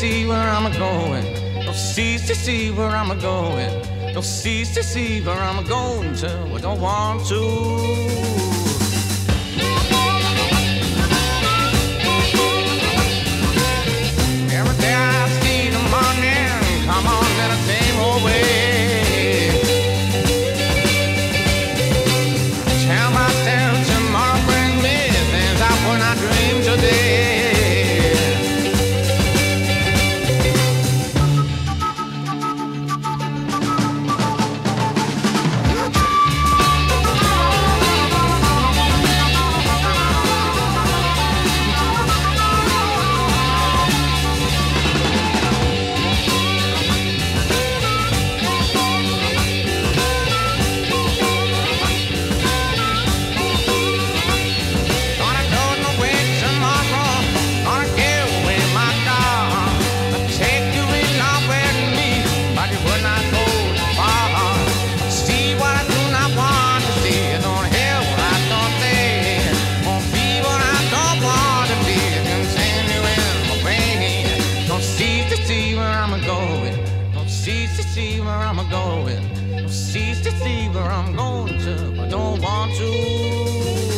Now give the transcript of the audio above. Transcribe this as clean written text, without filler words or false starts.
see where I'm going. Don't cease to see where I'm going. Don't cease to see where I'm going to. I don't want to. Every day I see the morning come on in the same old way. Tell myself tomorrow brings me things I would not dream today. See where I'm going. Don't cease to see where I'm going to. I don't want to.